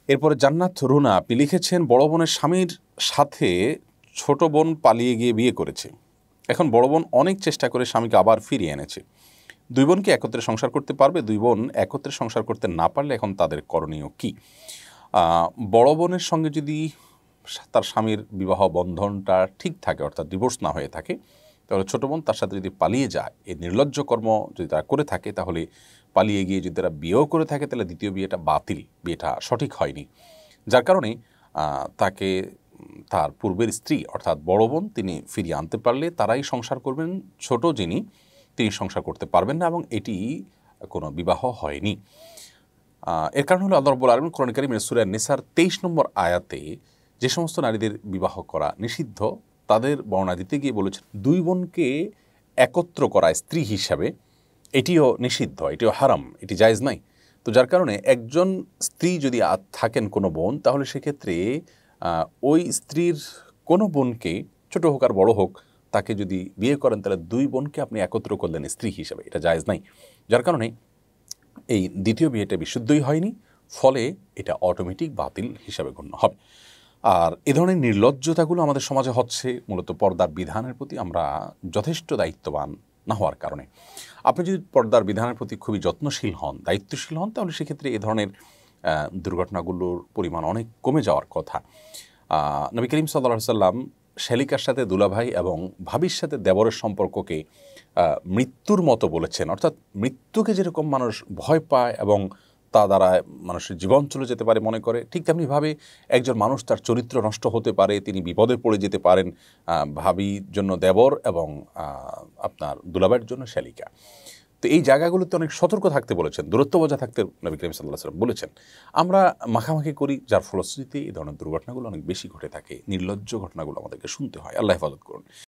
এরপরে জান্নাত রুনা আপনি লিখেছেন, বড় বোনের স্বামীর সাথে ছোট বোন পালিয়ে গিয়ে বিয়ে করেছে। এখন বড় বোন অনেক চেষ্টা করে স্বামীকে আবার ফিরিয়ে এনেছে। দুই বোন কি একত্রে সংসার করতে পারবে? দুই বোন একত্রে সংসার করতে না পারলে এখন তাদের করণীয় কী? বড় বোনের সঙ্গে যদি তার স্বামীর বিবাহ বন্ধনটা ঠিক থাকে, অর্থাৎ ডিভোর্স না হয়ে থাকে, তাহলে ছোটো বোন তার সাথে যদি পালিয়ে যায়, এই নির্লজ্জ কর্ম যদি তারা করে থাকে, তাহলে পালিয়ে গিয়ে যদি তারা বিয়েও করে থাকে, তাহলে দ্বিতীয় বিয়েটা বাতিল, বিয়েটা সঠিক হয়নি। যার কারণে তাকে তার পূর্বের স্ত্রী অর্থাৎ বড় বোন তিনি ফিরিয়ে আনতে পারলে তারাই সংসার করবেন, ছোট যিনি তিনি সংসার করতে পারবেন না, এবং এটি কোনো বিবাহ হয়নি। এর কারণ হলো আল্লাহ রাব্বুল আলামিন কোরআন কারীমের সূরা নিসার 23 নম্বর আয়াতে যে সমস্ত নারীদের বিবাহ করা নিষিদ্ধ তাদের বর্ণনা দিতে গিয়ে বলেছেন, দুই বোনকে একত্র করা স্ত্রী হিসাবে এটিও নিষিদ্ধ, এটিও হারাম, এটি জায়েজ নাই। তো যার কারণে একজন স্ত্রী যদি থাকেন কোনো বোন, তাহলে সেক্ষেত্রে ওই স্ত্রীর কোনো বোনকে, ছোট হোক আর বড় হোক, তাকে যদি বিয়ে করেন তাহলে দুই বোনকে আপনি একত্র করলেন স্ত্রী হিসাবে, এটা জায়েজ নাই। যার কারণে এই দ্বিতীয় বিয়েটা বিশুদ্ধই হয়নি, ফলে এটা অটোমেটিক বাতিল হিসাবে গণ্য হবে। আর এ ধরনের নির্লজ্জতাগুলো আমাদের সমাজে হচ্ছে মূলত পর্দার বিধানের প্রতি আমরা যথেষ্ট দায়িত্ববান না হওয়ার কারণে। আপনি যদি পর্দার বিধানের প্রতি খুবই যত্নশীল হন, দায়িত্বশীল হন, তাহলে সেক্ষেত্রে এ ধরনের দুর্ঘটনাগুলোর পরিমাণ অনেক কমে যাওয়ার কথা। নবী করিম সাল্লাল্লাহু আলাইহি সাল্লাম শ্যালিকার সাথে দুলাভাই এবং ভাবির সাথে দেবরের সম্পর্ককে মৃত্যুর মতো বলেছেন। অর্থাৎ মৃত্যুকে যেরকম মানুষ ভয় পায় এবং তা দ্বারা মানুষের জীবন চলে যেতে পারে মনে করে, ঠিক তেমনিভাবে একজন মানুষ তার চরিত্র নষ্ট হতে পারে, তিনি বিপদে পড়ে যেতে পারেন ভাবির জন্য দেবর এবং আপনার দুলাভাইয়ের জন্য শ্যালিকা। তো এই জায়গাগুলোতে অনেক সতর্ক থাকতে বলেছেন, দূরত্ব বজায় থাকতে নবী করিম সাল্লাল্লাহু আলাইহি ওয়াসাল্লাম বলেছেন। আমরা মাখামাখি করি, যার ফলশ্রুতিতে এই ধরনের দুর্ঘটনাগুলো অনেক বেশি ঘটে থাকে, নির্লজ্জ ঘটনাগুলো আমাদেরকে শুনতে হয়। আল্লাহ হেফাজত করুন।